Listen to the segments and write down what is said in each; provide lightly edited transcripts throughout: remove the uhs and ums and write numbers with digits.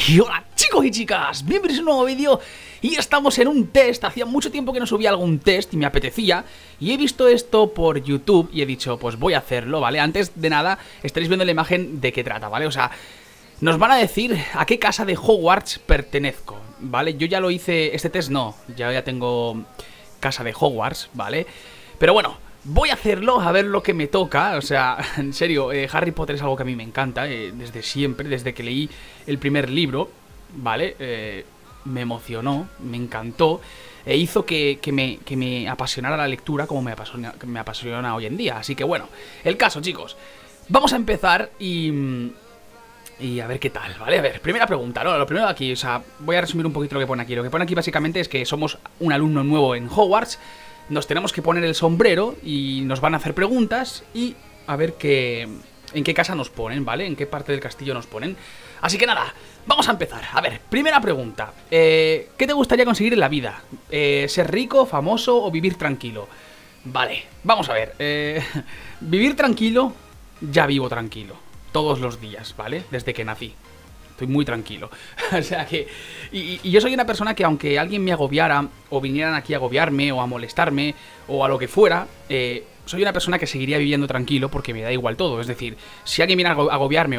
Y hola chicos y chicas, bienvenidos a un nuevo vídeo. Y estamos en un test. Hacía mucho tiempo que no subía algún test y me apetecía. Y he visto esto por YouTube y he dicho, pues voy a hacerlo, ¿vale? Antes de nada, estaréis viendo la imagen de qué trata, ¿vale? O sea, nos van a decir a qué casa de Hogwarts pertenezco, ¿vale? Yo ya lo hice, este test no, ya tengo casa de Hogwarts, ¿vale? Pero bueno, voy a hacerlo, a ver lo que me toca. O sea, en serio, Harry Potter es algo que a mí me encanta, desde siempre, desde que leí el primer libro, ¿vale? Me emocionó, me encantó, e hizo que me apasionara la lectura como me apasiona hoy en día. Así que bueno, el caso, chicos, vamos a empezar y a ver qué tal, ¿vale? A ver, primera pregunta, ¿no? Lo primero de aquí, o sea, voy a resumir un poquito lo que pone aquí. Lo que pone aquí básicamente es que somos un alumno nuevo en Hogwarts. Nos tenemos que poner el sombrero y nos van a hacer preguntas y a ver en qué casa nos ponen, ¿vale? En qué parte del castillo nos ponen. Así que nada, vamos a empezar. A ver, primera pregunta. ¿Qué te gustaría conseguir en la vida? ¿Ser rico, famoso o vivir tranquilo? Vale, vamos a ver. Vivir tranquilo, ya vivo tranquilo. Todos los días, ¿vale? Desde que nací. Estoy muy tranquilo. O sea que... Y yo soy una persona que aunque alguien me agobiara, o vinieran aquí a agobiarme, o a molestarme, o a lo que fuera, soy una persona que seguiría viviendo tranquilo porque me da igual todo. Es decir, si alguien viene a agobiarme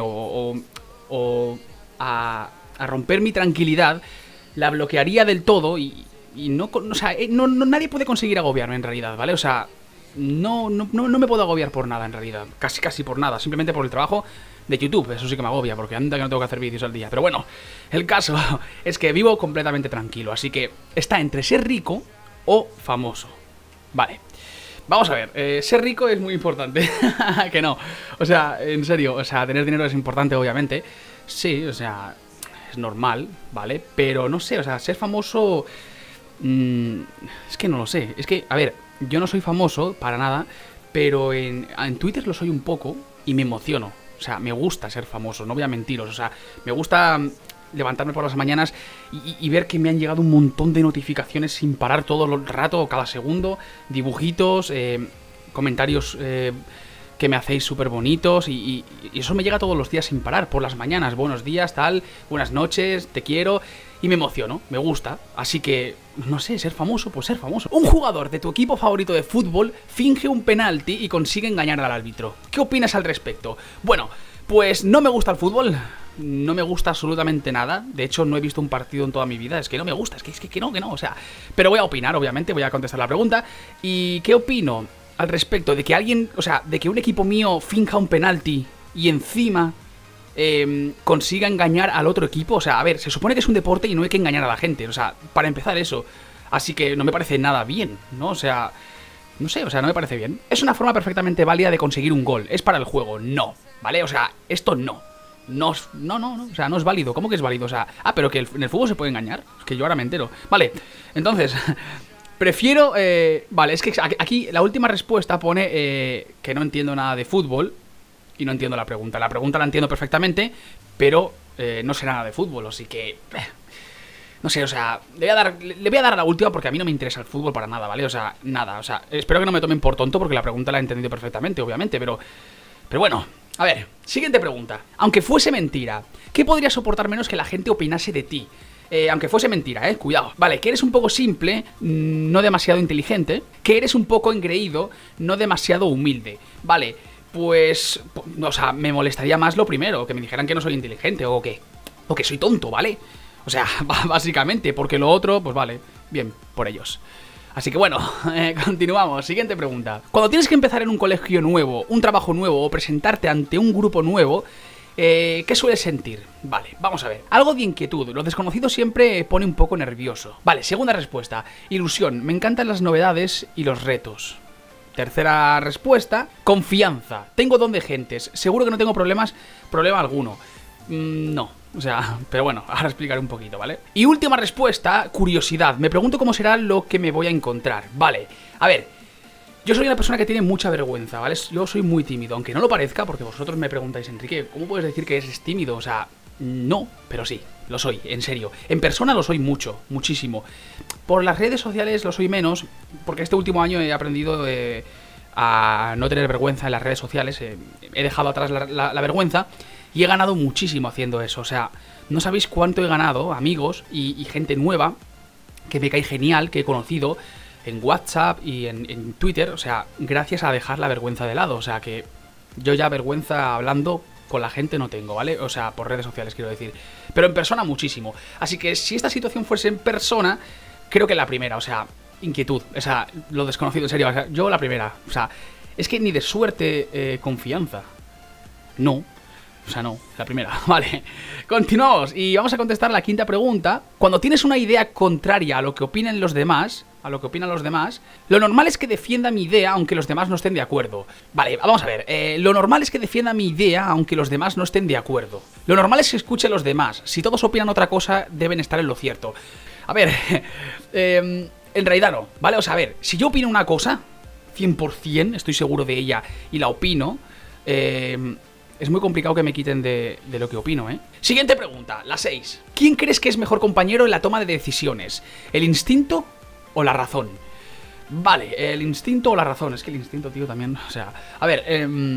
o a romper mi tranquilidad, la bloquearía del todo y no... O sea, nadie puede conseguir agobiarme en realidad, ¿vale? O sea... No me puedo agobiar por nada en realidad. Casi por nada. Simplemente por el trabajo de YouTube. Eso sí que me agobia, porque anda que no tengo que hacer vídeos al día. Pero bueno, el caso es que vivo completamente tranquilo. Así que está entre ser rico o famoso. Vale, vamos a ver, ser rico es muy importante. Que no, o sea, en serio, o sea, tener dinero es importante, obviamente. Sí, o sea, es normal, ¿vale? Pero no sé, o sea, ser famoso... es que no lo sé. Es que, a ver, yo no soy famoso para nada, pero en Twitter lo soy un poco y me emociono. O sea, me gusta ser famoso, no voy a mentiros. O sea, me gusta levantarme por las mañanas y ver que me han llegado un montón de notificaciones sin parar todo el rato, cada segundo. Dibujitos, comentarios que me hacéis súper bonitos y eso me llega todos los días sin parar, por las mañanas. Buenos días, tal, buenas noches, te quiero. Y me emociono, me gusta. Así que, no sé, ser famoso, pues ser famoso. Un jugador de tu equipo favorito de fútbol finge un penalti y consigue engañar al árbitro. ¿Qué opinas al respecto? Bueno, pues no me gusta el fútbol. No me gusta absolutamente nada. De hecho, no he visto un partido en toda mi vida. Es que no me gusta, es que no, o sea... Pero voy a opinar, obviamente, voy a contestar la pregunta. ¿Y qué opino al respecto de que alguien... O sea, de que un equipo mío finja un penalti y encima... consiga engañar al otro equipo? O sea, a ver, se supone que es un deporte y no hay que engañar a la gente. O sea, para empezar eso. Así que no me parece nada bien, ¿no? O sea, no sé, o sea, no me parece bien. Es una forma perfectamente válida de conseguir un gol. Es para el juego, no, ¿vale? O sea, esto no. No, o sea, no es válido. ¿Cómo que es válido? O sea, pero que en el fútbol se puede engañar. Es que yo ahora me entero. Vale, entonces, prefiero... vale, es que aquí la última respuesta pone que no entiendo nada de fútbol. Y no entiendo la pregunta. La pregunta la entiendo perfectamente, pero no sé nada de fútbol, así que... no sé, o sea, le voy a dar a la última porque a mí no me interesa el fútbol para nada, ¿vale? O sea, nada, o sea, espero que no me tomen por tonto porque la pregunta la he entendido perfectamente, obviamente, pero bueno, a ver, siguiente pregunta. Aunque fuese mentira, ¿qué podría soportar menos que la gente opinase de ti? Aunque fuese mentira, cuidado. Vale, que eres un poco simple, no demasiado inteligente. Que eres un poco engreído, no demasiado humilde. Vale, pues, o sea, me molestaría más lo primero, que me dijeran que no soy inteligente o que soy tonto, ¿vale? O sea, básicamente, porque lo otro, pues vale, bien, por ellos. Así que bueno, continuamos. Siguiente pregunta. Cuando tienes que empezar en un colegio nuevo, un trabajo nuevo o presentarte ante un grupo nuevo, ¿qué sueles sentir? Vale, vamos a ver. Algo de inquietud. Lo desconocido siempre pone un poco nervioso. Vale, segunda respuesta. Ilusión. Me encantan las novedades y los retos. Tercera respuesta, confianza. Tengo don de gentes. Seguro que no tengo problema alguno. No, o sea, pero bueno, ahora explicaré un poquito, ¿vale? Y última respuesta, curiosidad. Me pregunto cómo será lo que me voy a encontrar. Vale, a ver, yo soy una persona que tiene mucha vergüenza, ¿vale? Yo soy muy tímido, aunque no lo parezca, porque vosotros me preguntáis, Enrique, ¿cómo puedes decir que eres tímido? O sea, no, pero sí, lo soy, en serio. En persona lo soy mucho, muchísimo. Por las redes sociales lo soy menos, porque este último año he aprendido a no tener vergüenza en las redes sociales. He dejado atrás la vergüenza y he ganado muchísimo haciendo eso. O sea, no sabéis cuánto he ganado, amigos y gente nueva, que me cae genial, que he conocido en WhatsApp y en Twitter, o sea, gracias a dejar la vergüenza de lado, o sea, que yo ya vergüenza hablando con la gente no tengo, ¿vale? O sea, por redes sociales quiero decir, pero en persona muchísimo. Así que si esta situación fuese en persona, creo que la primera, o sea, inquietud, o sea, lo desconocido, en serio, o sea, yo la primera, o sea, es que ni de suerte confianza, no. O sea, no, la primera, vale. Continuamos y vamos a contestar la quinta pregunta. Cuando tienes una idea contraria a lo que opinan los demás, lo normal es que defienda mi idea aunque los demás no estén de acuerdo. Vale, vamos a ver, lo normal es que defienda mi idea aunque los demás no estén de acuerdo. Lo normal es que escuche a los demás. Si todos opinan otra cosa, deben estar en lo cierto. A ver, en realidad no, ¿vale? O sea, a ver, si yo opino una cosa, 100% estoy seguro de ella y la opino, es muy complicado que me quiten de lo que opino, ¿eh? Siguiente pregunta, la 6. ¿Quién crees que es mejor compañero en la toma de decisiones? ¿El instinto o la razón? Vale, el instinto o la razón. Es que el instinto, tío, también... O sea, a ver,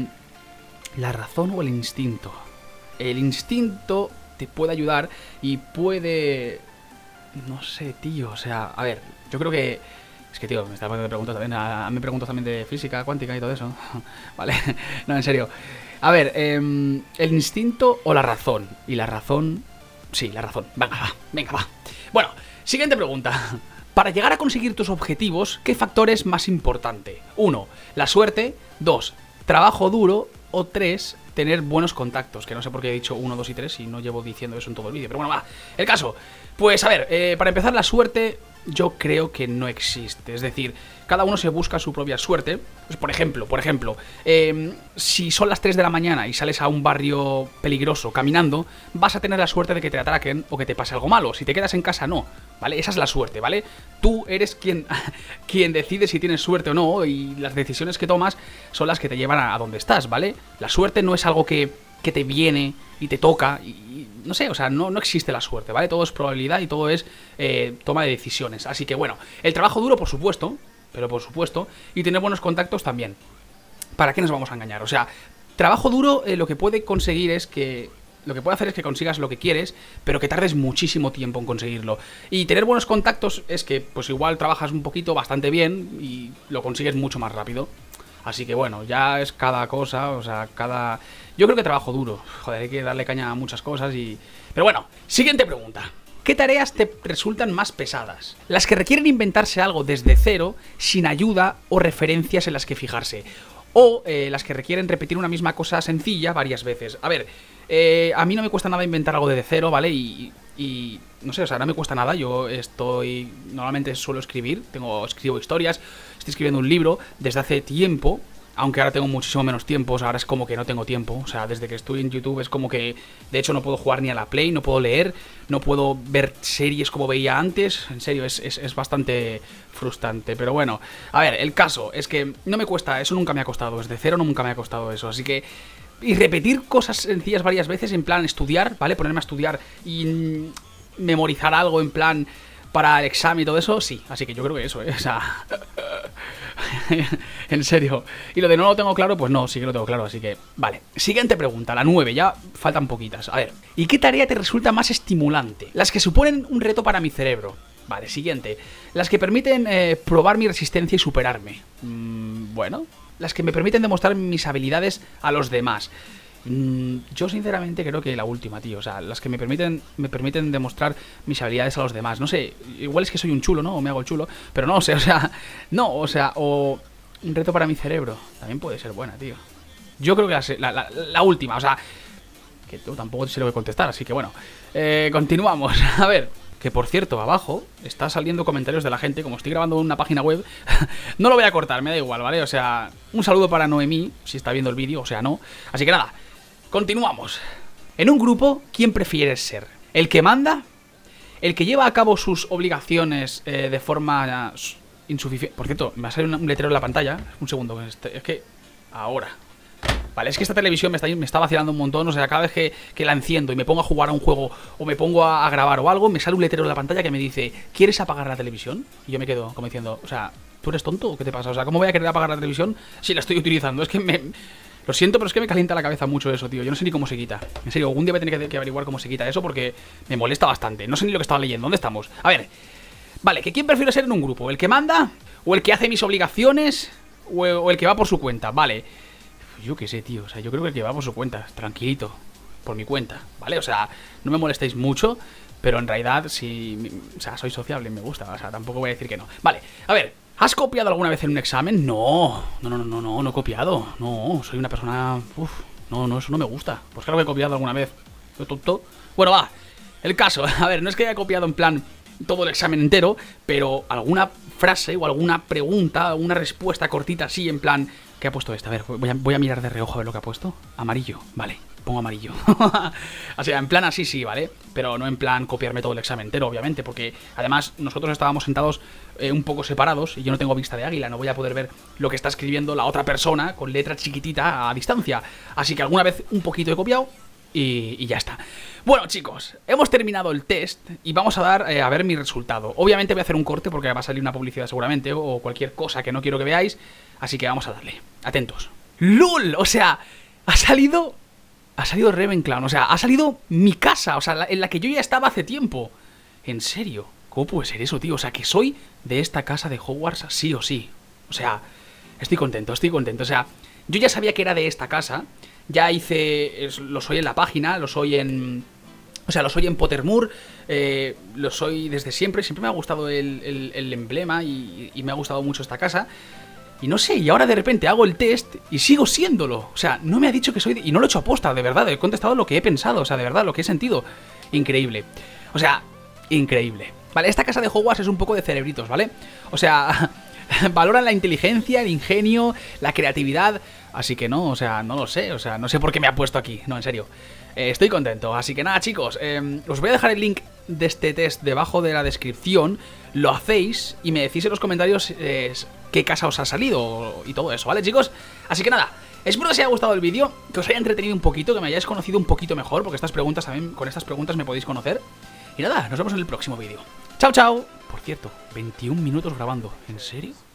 ¿la razón o el instinto? El instinto te puede ayudar y puede... No sé, tío, o sea, a ver, yo creo que... Es que, tío, me está poniendo preguntas también, me preguntas también de física cuántica y todo eso. Vale, no, en serio. A ver, ¿el instinto o la razón? Y la razón... Sí, la razón. Venga, va. Bueno, siguiente pregunta. Para llegar a conseguir tus objetivos, ¿qué factor es más importante? 1. La suerte. 2. Trabajo duro. O 3. Tener buenos contactos. Que no sé por qué he dicho 1, 2 y 3 y no llevo diciendo eso en todo el vídeo. Pero bueno, va. El caso. Pues a ver, para empezar, la suerte... Yo creo que no existe, es decir, cada uno se busca su propia suerte. Pues por ejemplo, si son las 3 de la mañana y sales a un barrio peligroso caminando, vas a tener la suerte de que te atraquen o que te pase algo malo. Si te quedas en casa, no, ¿vale? Esa es la suerte, ¿vale? Tú eres quien decide si tienes suerte o no, y las decisiones que tomas son las que te llevan a donde estás, ¿vale? La suerte no es algo que te viene y te toca y no sé, o sea, no existe la suerte, ¿vale? Todo es probabilidad y todo es toma de decisiones. Así que bueno, el trabajo duro por supuesto, y tener buenos contactos también. ¿Para qué nos vamos a engañar? O sea, trabajo duro lo que puede conseguir es que... Lo que puede hacer es que consigas lo que quieres, pero que tardes muchísimo tiempo en conseguirlo. Y tener buenos contactos es que, pues igual trabajas un poquito bastante bien y lo consigues mucho más rápido. Así que bueno, ya es cada cosa, o sea, cada... Yo creo que trabajo duro, joder, hay que darle caña a muchas cosas y... Pero bueno, siguiente pregunta. ¿Qué tareas te resultan más pesadas? Las que requieren inventarse algo desde cero, sin ayuda o referencias en las que fijarse. O las que requieren repetir una misma cosa sencilla varias veces. A ver, a mí no me cuesta nada inventar algo desde cero, ¿vale? Y no sé, o sea, no me cuesta nada. Yo normalmente suelo escribir, escribo historias, estoy escribiendo un libro desde hace tiempo, aunque ahora tengo muchísimo menos tiempo, o sea, ahora es como que no tengo tiempo, o sea, desde que estoy en YouTube es como que, de hecho, no puedo jugar ni a la Play, no puedo leer, no puedo ver series como veía antes, en serio, es bastante frustrante, pero bueno, a ver, el caso es que no me cuesta, eso nunca me ha costado, desde cero nunca me ha costado eso, así que... Y repetir cosas sencillas varias veces, en plan estudiar, ¿vale? Ponerme a estudiar y memorizar algo en plan para el examen y todo eso, sí. Así que yo creo que eso, o sea... en serio. Y lo de no lo tengo claro, pues no, sí que lo tengo claro, así que... Vale, siguiente pregunta, la 9, ya faltan poquitas. A ver, ¿y qué tarea te resulta más estimulante? Las que suponen un reto para mi cerebro. Vale, siguiente. Las que permiten probar mi resistencia y superarme. Bueno... Las que me permiten demostrar mis habilidades a los demás. Yo sinceramente creo que la última, tío. O sea, las que me permiten demostrar mis habilidades a los demás. No sé, igual es que soy un chulo, ¿no? O me hago el chulo. Pero no sé, o sea... No, o sea, o... Un reto para mi cerebro. También puede ser buena, tío. Yo creo que la última, o sea... Que tú tampoco sé lo que contestar, así que bueno. Continuamos. A ver... Que por cierto, abajo está saliendo comentarios de la gente. Como estoy grabando en una página web, no lo voy a cortar, me da igual, ¿vale? O sea, un saludo para Noemí, si está viendo el vídeo, o sea, no. Así que nada, continuamos. En un grupo, ¿quién prefieres ser? ¿El que manda? ¿El que lleva a cabo sus obligaciones de forma insuficiente? Por cierto, me va a salir un letrero en la pantalla. Un segundo, es que... Ahora... Vale, es que esta televisión me está vacilando un montón. O sea, cada vez que la enciendo y me pongo a jugar a un juego o me pongo a grabar o algo, me sale un letrero en la pantalla que me dice: ¿quieres apagar la televisión? Y yo me quedo como diciendo, o sea, ¿tú eres tonto o qué te pasa? O sea, ¿cómo voy a querer apagar la televisión si la estoy utilizando? Es que Lo siento, pero es que me calienta la cabeza mucho eso, tío. Yo no sé ni cómo se quita. En serio, algún día voy a tener que averiguar cómo se quita eso porque me molesta bastante. No sé ni lo que estaba leyendo. ¿Dónde estamos? A ver. Vale, ¿que quién prefiero ser en un grupo? ¿El que manda? ¿O el que hace mis obligaciones? ¿O el que va por su cuenta? Vale. Yo qué sé, tío. O sea, yo creo que el que va por su cuenta. Tranquilito. Por mi cuenta. ¿Vale? O sea, no me molestéis mucho. Pero en realidad, sí. O sea, soy sociable, me gusta. O sea, tampoco voy a decir que no. Vale, a ver. ¿Has copiado alguna vez en un examen? No he copiado. No, soy una persona... Uf, no, eso no me gusta. Pues claro que he copiado alguna vez. ¿Yo tonto? Bueno, va, el caso. A ver, no es que haya copiado en plan todo el examen entero, pero alguna frase o alguna pregunta, una respuesta cortita así, en plan... ¿Qué ha puesto esta? A ver, voy a mirar de reojo a ver lo que ha puesto. Amarillo, vale, pongo amarillo. O sea, en plan así sí, ¿vale? Pero no en plan copiarme todo el examen entero, obviamente, porque además nosotros estábamos sentados un poco separados y yo no tengo vista de águila, no voy a poder ver lo que está escribiendo la otra persona con letra chiquitita a distancia. Así que alguna vez un poquito he copiado y ya está. Bueno, chicos, hemos terminado el test y vamos a dar a ver mi resultado. Obviamente voy a hacer un corte porque va a salir una publicidad seguramente o cualquier cosa que no quiero que veáis. Así que vamos a darle. Atentos. ¡Lol! O sea, ha salido Ravenclaw. O sea, ha salido mi casa. O sea, en la que yo ya estaba hace tiempo. En serio. ¿Cómo puede ser eso, tío? O sea, que soy de esta casa de Hogwarts sí o sí. O sea, estoy contento. O sea, yo ya sabía que era de esta casa. Ya hice... Lo soy en la página. Lo soy en... O sea, lo soy en Pottermore, lo soy desde siempre. Siempre me ha gustado el emblema y me ha gustado mucho esta casa. Y no sé, y ahora de repente hago el test y sigo siéndolo. O sea, no me ha dicho que soy... Y no lo he hecho aposta, de verdad. He contestado lo que he pensado, o sea, de verdad, lo que he sentido. Increíble. O sea, increíble. Vale, esta casa de Hogwarts es un poco de cerebritos, ¿vale? O sea, valoran la inteligencia, el ingenio, la creatividad. Así que no, o sea, no lo sé. O sea, no sé por qué me ha puesto aquí. No, en serio. Estoy contento. Así que nada, chicos. Os voy a dejar el link de este test debajo de la descripción. Lo hacéis y me decís en los comentarios qué casa os ha salido y todo eso, ¿vale, chicos? Así que nada, espero que os haya gustado el vídeo, que os haya entretenido un poquito, que me hayáis conocido un poquito mejor, porque estas preguntas también, con estas preguntas me podéis conocer. Y nada, nos vemos en el próximo vídeo. ¡Chao, chao! Por cierto, 21 minutos grabando. ¿En serio?